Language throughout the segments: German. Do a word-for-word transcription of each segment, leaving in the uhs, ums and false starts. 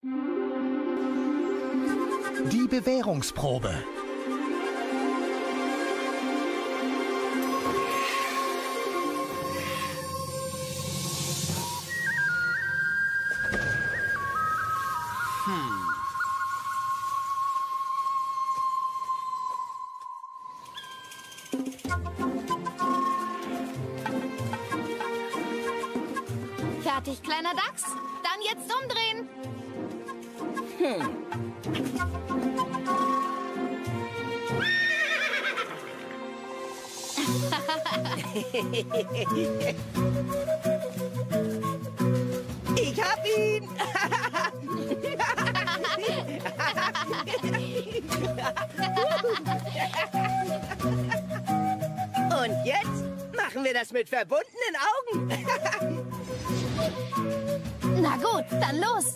Die Bewährungsprobe. Hm. Fertig, kleiner Dachs? Dann jetzt umdrehen. Hm. Ich hab ihn! Und jetzt machen wir das mit verbundenen Augen. Na gut, dann los.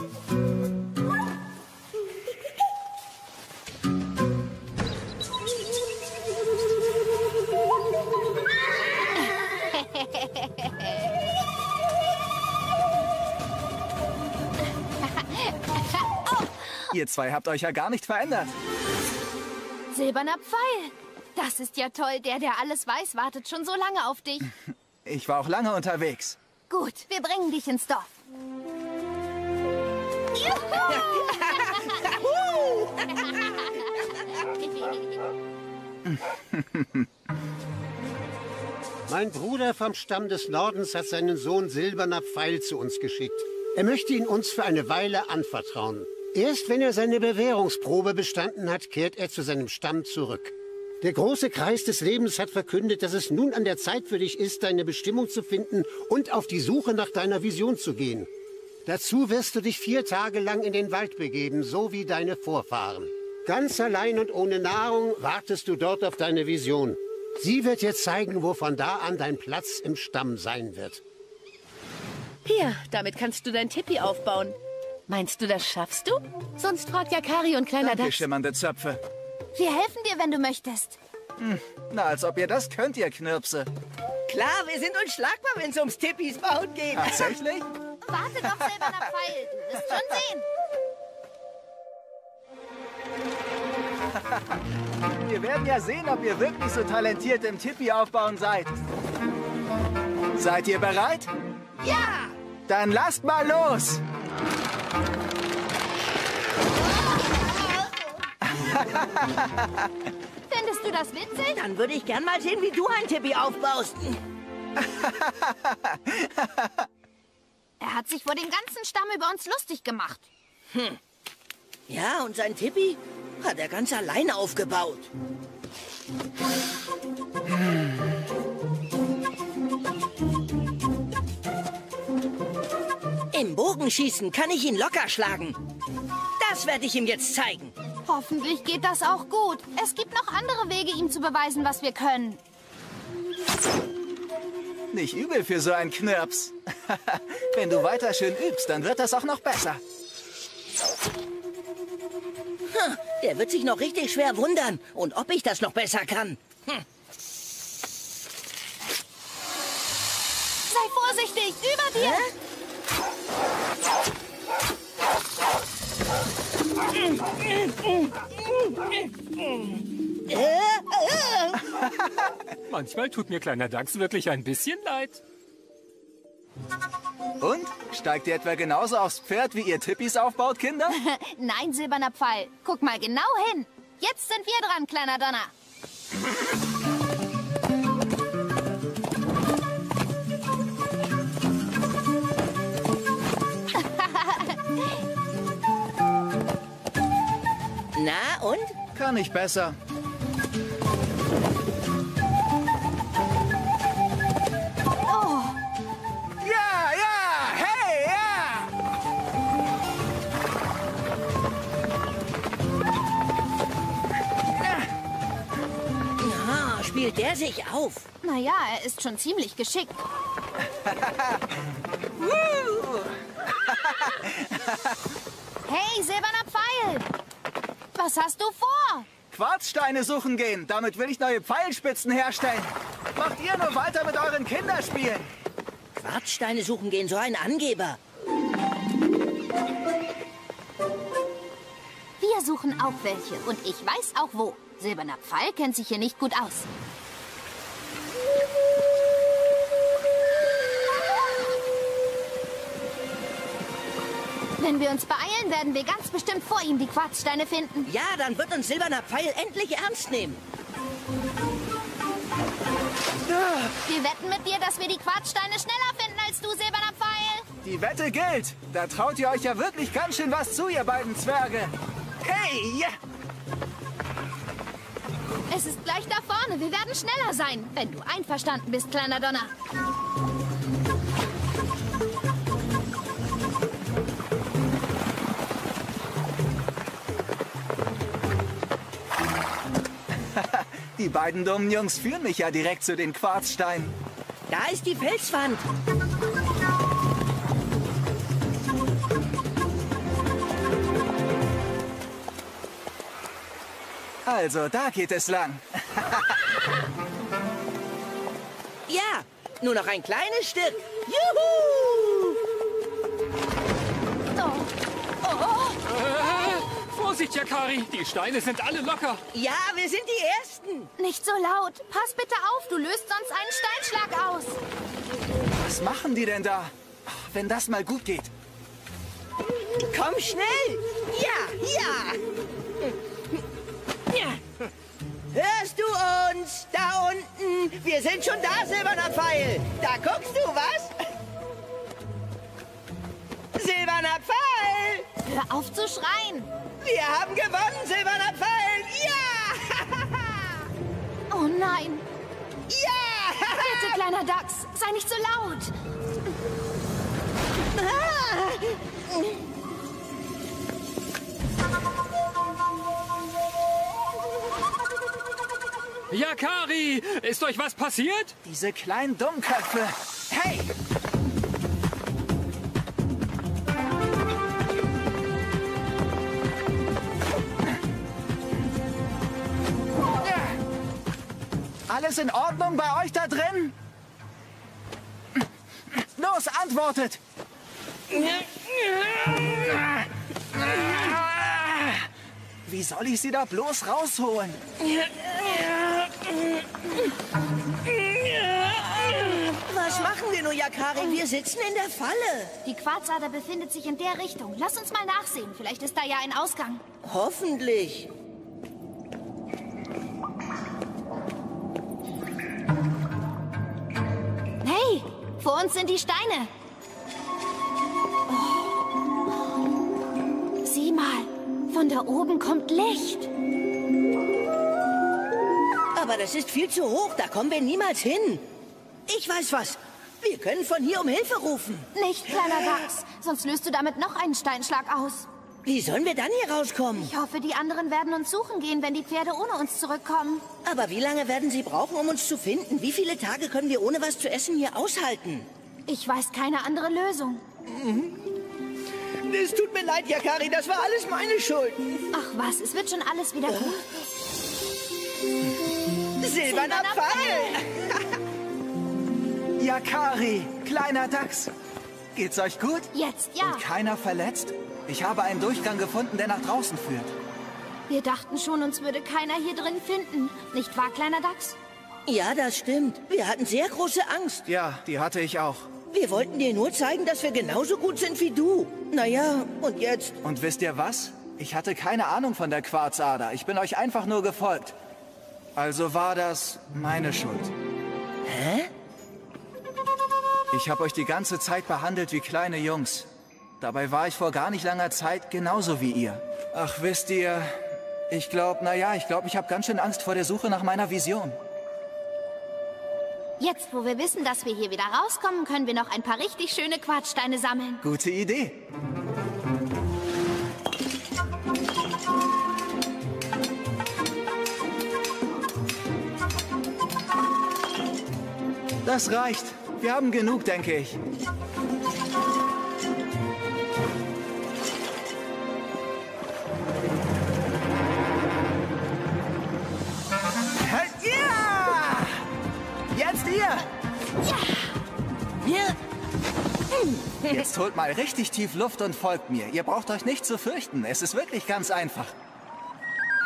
Ihr zwei habt euch ja gar nicht verändert. Silberner Pfeil. Das ist ja toll. Der, der alles weiß, wartet schon so lange auf dich. Ich war auch lange unterwegs. Gut, wir bringen dich ins Dorf. Mein Bruder vom Stamm des Nordens hat seinen Sohn Silberner Pfeil zu uns geschickt. Er möchte ihn uns für eine Weile anvertrauen. Erst wenn er seine Bewährungsprobe bestanden hat, kehrt er zu seinem Stamm zurück. Der große Kreis des Lebens hat verkündet, dass es nun an der Zeit für dich ist, deine Bestimmung zu finden und auf die Suche nach deiner Vision zu gehen. Dazu wirst du dich vier Tage lang in den Wald begeben, so wie deine Vorfahren. Ganz allein und ohne Nahrung wartest du dort auf deine Vision. Sie wird dir zeigen, wo von da an dein Platz im Stamm sein wird. Hier, damit kannst du dein Tipi aufbauen. Meinst du, das schaffst du? Sonst fragt ja Kari und kleiner Danke, Dachs. schimmernde Zöpfe. Wir helfen dir, wenn du möchtest. Hm, na, als ob ihr das könnt, ihr Knirpse. Klar, wir sind unschlagbar, wenn es ums Tippis bauen geht. Tatsächlich? Warte doch, Silberner Pfeil. Du wirst schon sehen. Wir werden ja sehen, ob ihr wirklich so talentiert im Tipi aufbauen seid. Seid ihr bereit? Ja! Dann lasst mal los! Findest du das witzig? Dann würde ich gern mal sehen, wie du ein Tippi aufbaust. Er hat sich vor dem ganzen Stamm über uns lustig gemacht. Hm. Ja, und sein Tippi hat er ganz alleine aufgebaut. Im Bogenschießen kann ich ihn locker schlagen. Das werde ich ihm jetzt zeigen. Hoffentlich geht das auch gut. Es gibt noch andere Wege, ihm zu beweisen, was wir können. Nicht übel für so einen Knirps. Wenn du weiter schön übst, dann wird das auch noch besser. Hm, der wird sich noch richtig schwer wundern. Und ob ich das noch besser kann. Hm. Sei vorsichtig, über dir! Hä? Manchmal tut mir kleiner Dachs wirklich ein bisschen leid. Und? Steigt ihr etwa genauso aufs Pferd, wie ihr Tippis aufbaut, Kinder? Nein, Silberner Pfeil. Guck mal genau hin. Jetzt sind wir dran, kleiner Donner. Na und? Kann ich besser. Oh, Ja, ja, hey, ja! Ja, spielt der sich auf? naja, er ist schon ziemlich geschickt. Hey, Silberner Pfeil! Was hast du vor? Quarzsteine suchen gehen. Damit will ich neue Pfeilspitzen herstellen. Macht ihr nur weiter mit euren Kinderspielen. Quarzsteine suchen gehen, so ein Angeber. Wir suchen auch welche. Und ich weiß auch wo. Silberner Pfeil kennt sich hier nicht gut aus. Wenn wir uns beeilen, werden wir ganz bestimmt vor ihm die Quarzsteine finden. Ja, dann wird uns Silberner Pfeil endlich ernst nehmen. Wir wetten mit dir, dass wir die Quarzsteine schneller finden als du, Silberner Pfeil. Die Wette gilt. Da traut ihr euch ja wirklich ganz schön was zu, ihr beiden Zwerge. Hey! Ja. Es ist gleich da vorne. Wir werden schneller sein, wenn du einverstanden bist, kleiner Donner. Die beiden dummen Jungs führen mich ja direkt zu den Quarzsteinen. Da ist die Felswand. Also, da geht es lang. Ja, nur noch ein kleines Stück. Juhu! Oh. Oh. Äh, Vorsicht, Yakari, die Steine sind alle locker. Ja, wir sind die Ersten. Nicht so laut. Pass bitte auf, du löst sonst einen Steinschlag aus. Was machen die denn da? Ach, wenn das mal gut geht. Komm schnell. Ja, ja. Ja. Hörst du uns? Da unten. Wir sind schon da, Silberner Pfeil. Da guckst du, was? Silberner Pfeil. Hör auf zu schreien. Wir haben gewonnen, Silberner Pfeil. Ja. Oh nein. Ja. Bitte, kleiner Dachs, sei nicht so laut. Yakari, ist euch was passiert? Diese kleinen Dummköpfe. Hey! Alles in Ordnung bei euch da drin? Los, antwortet! Wie soll ich sie da bloß rausholen? Was machen wir nur, Yakari? Wir sitzen in der Falle. Die Quarzader befindet sich in der Richtung. Lass uns mal nachsehen. Vielleicht ist da ja ein Ausgang. Hoffentlich. Hey, vor uns sind die Steine. Oh. Sieh mal, von da oben kommt Licht. Aber das ist viel zu hoch, da kommen wir niemals hin. Ich weiß was. Wir können von hier um Hilfe rufen. Nicht, kleiner Dachs, sonst löst du damit noch einen Steinschlag aus. Wie sollen wir dann hier rauskommen? Ich hoffe, die anderen werden uns suchen gehen, wenn die Pferde ohne uns zurückkommen. Aber wie lange werden sie brauchen, um uns zu finden? Wie viele Tage können wir ohne was zu essen hier aushalten? Ich weiß keine andere Lösung. Es tut mir leid, Yakari, das war alles meine Schuld. Ach was, es wird schon alles wieder gut. Silberner Pfeil! Yakari, kleiner Dachs. Geht's euch gut? Jetzt ja. Und keiner verletzt? Ich habe einen Durchgang gefunden, der nach draußen führt. Wir dachten schon, uns würde keiner hier drin finden. Nicht wahr, kleiner Dachs? Ja, das stimmt. Wir hatten sehr große Angst. Ja, die hatte ich auch. Wir wollten dir nur zeigen, dass wir genauso gut sind wie du. Naja, und jetzt? Und wisst ihr was? Ich hatte keine Ahnung von der Quarzader. Ich bin euch einfach nur gefolgt. Also war das meine Schuld. Hä? Ich habe euch die ganze Zeit behandelt wie kleine Jungs. Dabei war ich vor gar nicht langer Zeit genauso wie ihr. Ach, wisst ihr, ich glaube, naja, ich glaube, ich habe ganz schön Angst vor der Suche nach meiner Vision. Jetzt, wo wir wissen, dass wir hier wieder rauskommen, können wir noch ein paar richtig schöne Quarzsteine sammeln. Gute Idee. Das reicht. Wir haben genug, denke ich. Ja! Jetzt ihr! Ja! Ja! Jetzt holt mal richtig tief Luft und folgt mir. Ihr braucht euch nicht zu fürchten. Es ist wirklich ganz einfach.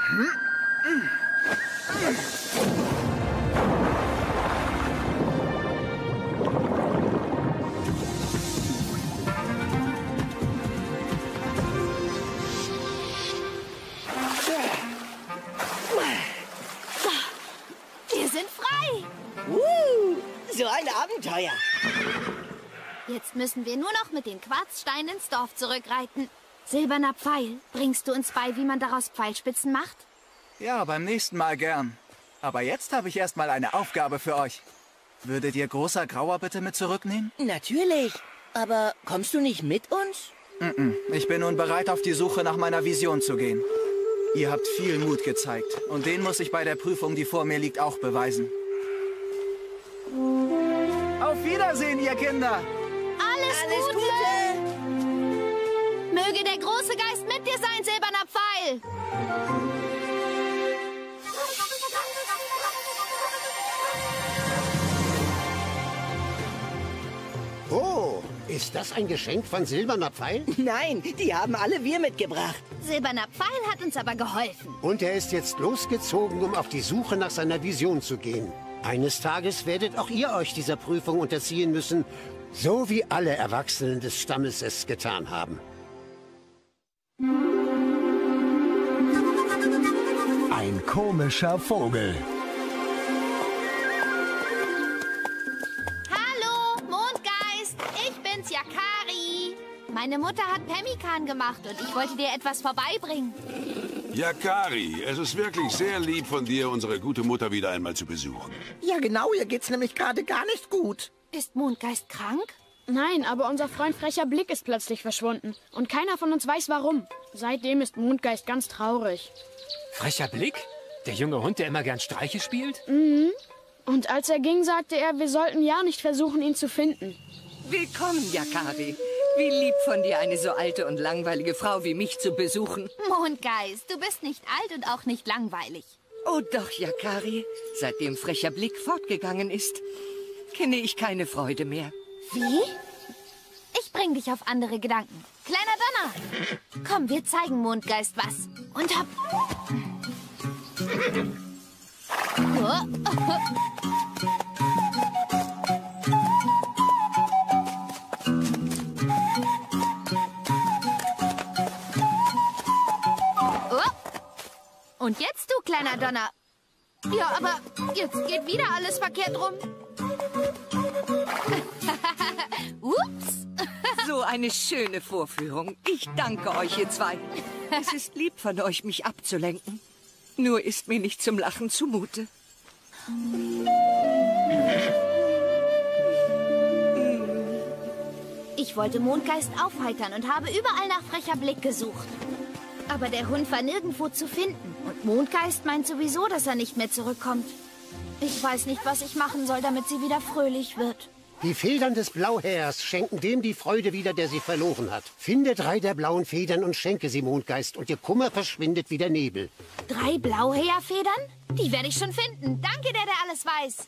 Wir sind frei. Uh, so ein Abenteuer. Jetzt müssen wir nur noch mit den Quarzsteinen ins Dorf zurückreiten. Silberner Pfeil, bringst du uns bei, wie man daraus Pfeilspitzen macht? Ja, beim nächsten Mal gern. Aber jetzt habe ich erstmal eine Aufgabe für euch. Würdet ihr großer Grauer bitte mit zurücknehmen? Natürlich. Aber kommst du nicht mit uns? Mm-mm. Ich bin nun bereit, auf die Suche nach meiner Vision zu gehen. Ihr habt viel Mut gezeigt. Und den muss ich bei der Prüfung, die vor mir liegt, auch beweisen. Auf Wiedersehen, ihr Kinder! Alles, Alles Gute. Gute! Möge der große Geist mit dir sein, Silberner Pfeil! Oh, ist das ein Geschenk von Silberner Pfeil? Nein, die haben alle wir mitgebracht. Silberner Pfeil hat uns aber geholfen. Und er ist jetzt losgezogen, um auf die Suche nach seiner Vision zu gehen. Eines Tages werdet auch ihr euch dieser Prüfung unterziehen müssen, so wie alle Erwachsenen des Stammes es getan haben. Ein komischer Vogel. Hallo, Mondgeist. Ich bin's, Yakari. Meine Mutter hat Pemmikan gemacht und ich wollte dir etwas vorbeibringen. Yakari, es ist wirklich sehr lieb von dir, unsere gute Mutter wieder einmal zu besuchen. Ja, genau, ihr geht's nämlich gerade gar nicht gut. Ist Mondgeist krank? Nein, aber unser Freund Frecher Blick ist plötzlich verschwunden. Und keiner von uns weiß, warum. Seitdem ist Mondgeist ganz traurig. Frecher Blick? Der junge Hund, der immer gern Streiche spielt? Mhm. Und als er ging, sagte er, wir sollten ja nicht versuchen, ihn zu finden. Willkommen, Yakari. Wie lieb von dir, eine so alte und langweilige Frau wie mich zu besuchen. Mondgeist, du bist nicht alt und auch nicht langweilig. Oh doch, Yakari. Seitdem Frecher Blick fortgegangen ist, kenne ich keine Freude mehr. Wie? Ich bring dich auf andere Gedanken. Kleiner Donner. Komm, wir zeigen Mondgeist was. Und hopp. Und jetzt du, kleiner Donner. Ja, aber jetzt geht wieder alles verkehrt rum. Ups. So eine schöne Vorführung. Ich danke euch, ihr zwei. Es ist lieb von euch, mich abzulenken. Nur ist mir nicht zum Lachen zumute. Ich wollte Mondgeist aufheitern und habe überall nach Frecher Blick gesucht. Aber der Hund war nirgendwo zu finden. Und Mondgeist meint sowieso, dass er nicht mehr zurückkommt. Ich weiß nicht, was ich machen soll, damit sie wieder fröhlich wird. Die Federn des Blauhähers schenken dem die Freude wieder, der sie verloren hat. Finde drei der blauen Federn und schenke sie Mondgeist, und ihr Kummer verschwindet wie der Nebel. Drei Blauhäherfedern? Die werde ich schon finden. Danke, der, der alles weiß.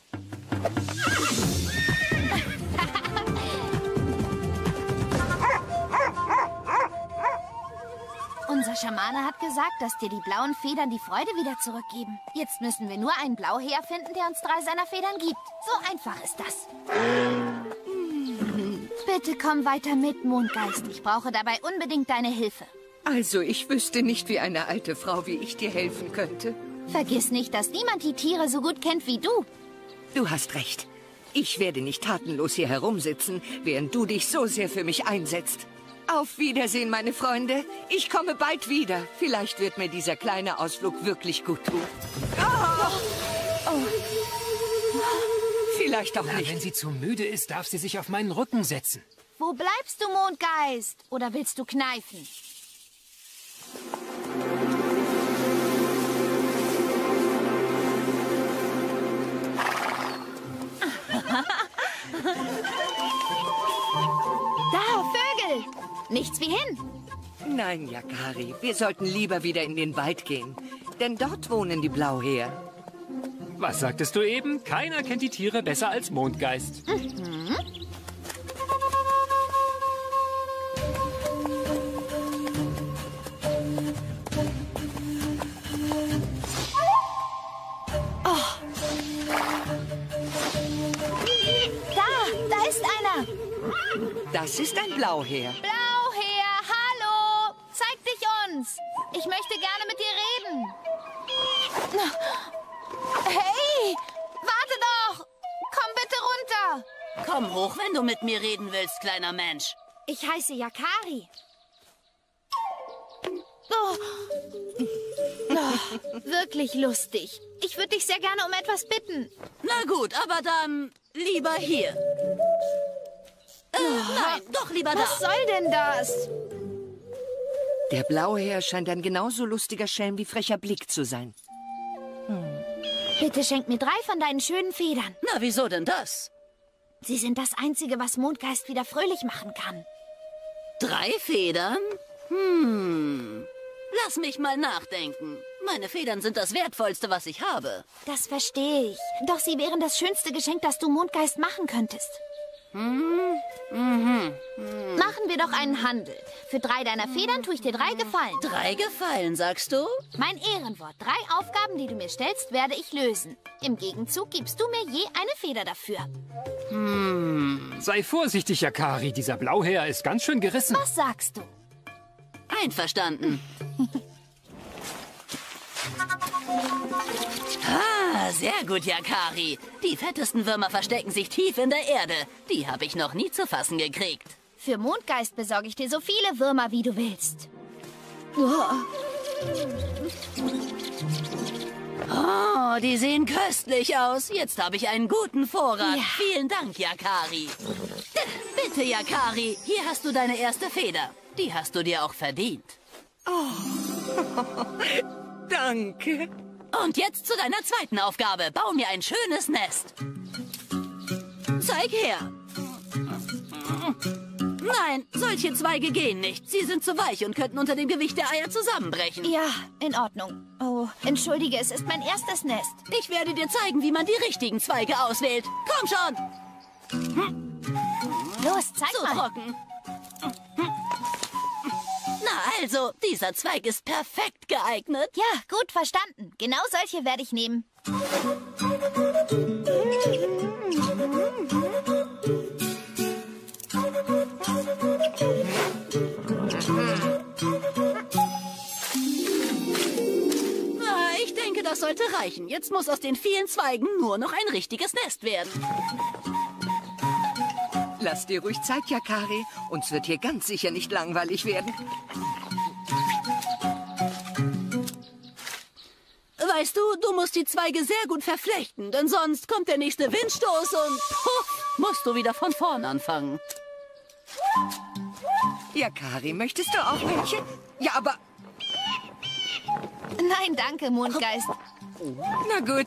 Unser Schamane hat gesagt, dass dir die blauen Federn die Freude wieder zurückgeben. Jetzt müssen wir nur einen Blauheer finden, der uns drei seiner Federn gibt. So einfach ist das. Bitte komm weiter mit, Mondgeist. Ich brauche dabei unbedingt deine Hilfe. Also, ich wüsste nicht, wie eine alte Frau wie ich dir helfen könnte. Vergiss nicht, dass niemand die Tiere so gut kennt wie du. Du hast recht. Ich werde nicht tatenlos hier herumsitzen, während du dich so sehr für mich einsetzt. Auf Wiedersehen, meine Freunde. Ich komme bald wieder. Vielleicht wird mir dieser kleine Ausflug wirklich gut tun. Oh. Oh. Vielleicht auch Na, nicht. wenn sie zu müde ist, darf sie sich auf meinen Rücken setzen. Wo bleibst du, Mondgeist? Oder willst du kneifen? Da, Vögel! Nichts wie hin. Nein, Yakari, wir sollten lieber wieder in den Wald gehen. Denn dort wohnen die Blauheer. Was sagtest du eben? Keiner kennt die Tiere besser als Mondgeist. Mhm. Das ist ein Blauheer. Blauheer, hallo! Zeig dich uns! Ich möchte gerne mit dir reden. Hey! Warte doch! Komm bitte runter! Komm hoch, wenn du mit mir reden willst, kleiner Mensch. Ich heiße Yakari. Oh. Oh, wirklich lustig. Ich würde dich sehr gerne um etwas bitten. Na gut, aber dann lieber hier. Äh, oh. Nein, doch lieber da. Was soll denn das? Der Blauheer scheint ein genauso lustiger Schelm wie frecher Blick zu sein. Hm. Bitte schenk mir drei von deinen schönen Federn. Na, wieso denn das? Sie sind das Einzige, was Mondgeist wieder fröhlich machen kann. Drei Federn? Hm... Lass mich mal nachdenken. Meine Federn sind das Wertvollste, was ich habe. Das verstehe ich. Doch sie wären das schönste Geschenk, das du Mondgeist machen könntest. Hm? Mhm. Hm. Machen wir doch einen Handel. Für drei deiner Federn tue ich dir drei Gefallen. Drei Gefallen, sagst du? Mein Ehrenwort. Drei Aufgaben, die du mir stellst, werde ich lösen. Im Gegenzug gibst du mir je eine Feder dafür. Hm. Sei vorsichtig, Yakari. Dieser Blauheer ist ganz schön gerissen. Was sagst du? Einverstanden. Ah, sehr gut, Yakari. Die fettesten Würmer verstecken sich tief in der Erde. Die habe ich noch nie zu fassen gekriegt. Für Mondgeist besorge ich dir so viele Würmer, wie du willst. Oh. Oh, die sehen köstlich aus. Jetzt habe ich einen guten Vorrat. Ja. Vielen Dank, Yakari. Bitte, Yakari, hier hast du deine erste Feder. Die hast du dir auch verdient. Oh, danke. Und jetzt zu deiner zweiten Aufgabe. Bau mir ein schönes Nest. Zeig her. Nein, solche Zweige gehen nicht. Sie sind zu weich und könnten unter dem Gewicht der Eier zusammenbrechen. Ja, in Ordnung. Oh, entschuldige, es ist mein erstes Nest. Ich werde dir zeigen, wie man die richtigen Zweige auswählt. Komm schon. Hm. Los, zeig zu mal. Zu trocken. Na also, dieser Zweig ist perfekt geeignet. Ja, gut verstanden. Genau solche werde ich nehmen. Na, ich denke, das sollte reichen. Jetzt muss aus den vielen Zweigen nur noch ein richtiges Nest werden. Lass dir ruhig Zeit, Yakari. Uns wird hier ganz sicher nicht langweilig werden. Weißt du, du musst die Zweige sehr gut verflechten, denn sonst kommt der nächste Windstoß und puff, musst du wieder von vorn anfangen. Yakari, möchtest du auch welche? Ja, aber... Nein, danke, Mondgeist. Na gut.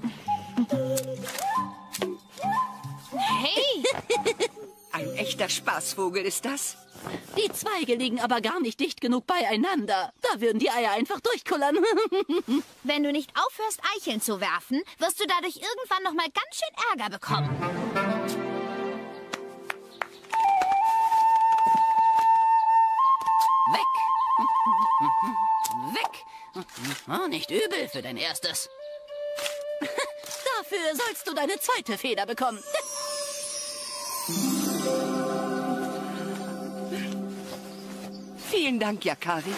Hey! Ein echter Spaßvogel ist das. Die Zweige liegen aber gar nicht dicht genug beieinander. Da würden die Eier einfach durchkullern. Wenn du nicht aufhörst, Eicheln zu werfen, wirst du dadurch irgendwann noch mal ganz schön Ärger bekommen. Weg. Weg. Oh, nicht übel für dein erstes. Dafür sollst du deine zweite Feder bekommen. Vielen Dank, Yakari.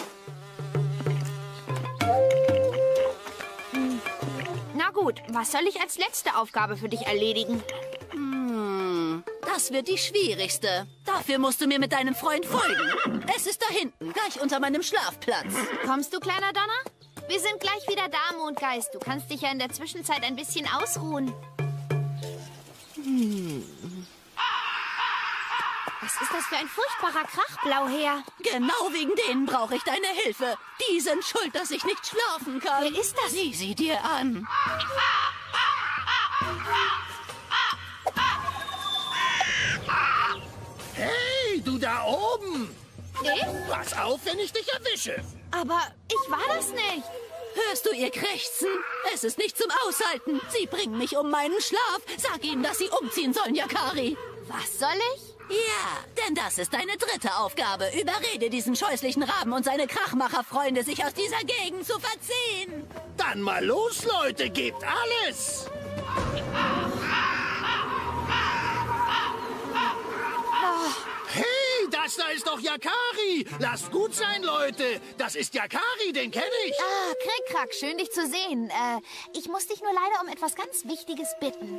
Na gut, was soll ich als letzte Aufgabe für dich erledigen? Hm, das wird die schwierigste. Dafür musst du mir mit deinem Freund folgen. Es ist da hinten, gleich unter meinem Schlafplatz. Kommst du, kleiner Donner? Wir sind gleich wieder da, Mondgeist. Du kannst dich ja in der Zwischenzeit ein bisschen ausruhen. Hm. Was ist das für ein furchtbarer Krach, Blauheer? Genau wegen denen brauche ich deine Hilfe. Die sind schuld, dass ich nicht schlafen kann. Wer ist das? Sieh sie dir an. Hey, du da oben! Ich? Pass auf, wenn ich dich erwische. Aber ich war das nicht. Hörst du ihr Krächzen? Es ist nicht zum Aushalten. Sie bringen mich um meinen Schlaf. Sag ihnen, dass sie umziehen sollen, Yakari. Was soll ich? Ja, denn das ist deine dritte Aufgabe. Überrede diesen scheußlichen Raben und seine Krachmacherfreunde, sich aus dieser Gegend zu verziehen. Dann mal los, Leute, gebt alles! Oh. Hey! Was, da ist doch Yakari. Lasst gut sein, Leute. Das ist Yakari, den kenne ich. Ah, Krick-Krack, schön dich zu sehen. Äh, ich muss dich nur leider um etwas ganz Wichtiges bitten.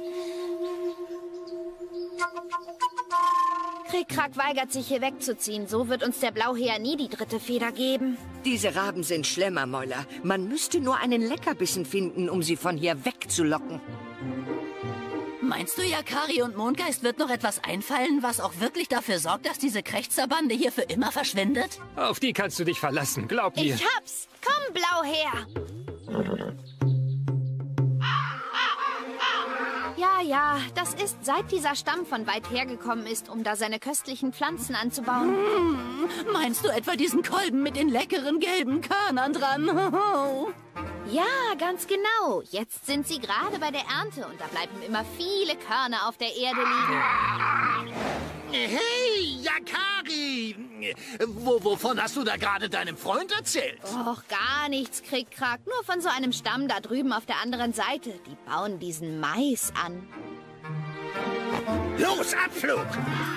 Krick-Krack weigert sich, hier wegzuziehen. So wird uns der Blauheer nie die dritte Feder geben. Diese Raben sind Schlemmermäuler. Man müsste nur einen Leckerbissen finden, um sie von hier wegzulocken. Meinst du, Yakari und Mondgeist wird noch etwas einfallen, was auch wirklich dafür sorgt, dass diese Krächzerbande hier für immer verschwindet? Auf die kannst du dich verlassen, glaub mir. Ich hab's. Komm, Blauheer. Ja, ja, das ist, seit dieser Stamm von weit hergekommen ist, um da seine köstlichen Pflanzen anzubauen. Hm, meinst du etwa diesen Kolben mit den leckeren gelben Körnern dran? Ja, ganz genau. Jetzt sind sie gerade bei der Ernte und da bleiben immer viele Körner auf der Erde liegen. Hey, Yakari. Wo, wovon hast du da gerade deinem Freund erzählt? Och, gar nichts, Krick-Krack. Nur von so einem Stamm da drüben auf der anderen Seite. Die bauen diesen Mais an. Los, Abflug!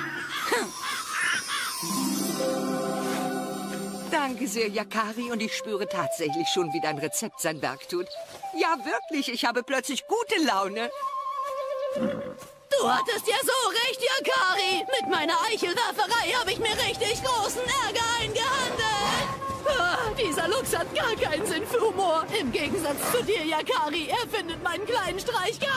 Danke sehr, Yakari, und ich spüre tatsächlich schon, wie dein Rezept sein Werk tut. Ja, wirklich, ich habe plötzlich gute Laune. Du hattest ja so recht, Yakari. Mit meiner Eichelwerferei habe ich mir richtig großen Ärger eingehandelt. Ah, dieser Luchs hat gar keinen Sinn für Humor. Im Gegensatz zu dir, Yakari. Er findet meinen kleinen Streich